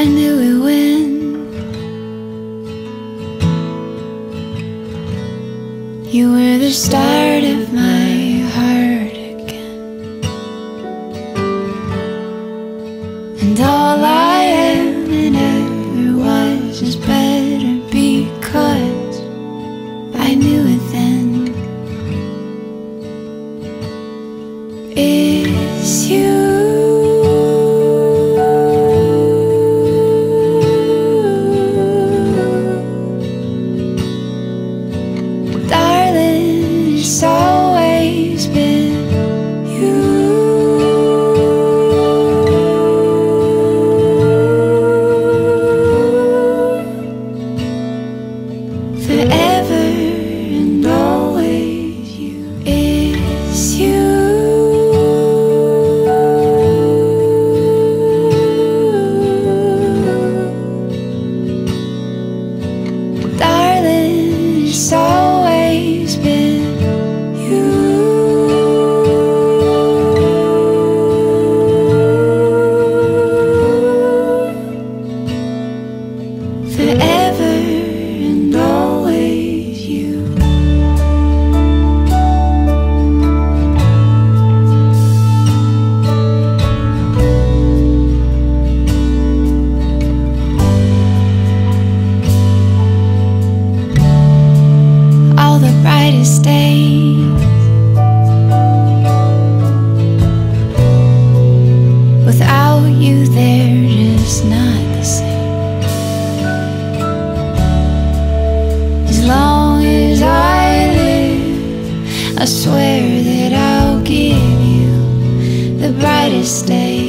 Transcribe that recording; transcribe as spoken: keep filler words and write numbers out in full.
I knew it when you were the start of my heart again. And all I am and ever was is better because I knew it then. It's you. Darling, it's always been you. Forever and always you. It's you. Darling, it's always been you. Forever and always you. All the brightest days without you, they're just not the same. As long as I live, I swear that I'll give you the brightest days.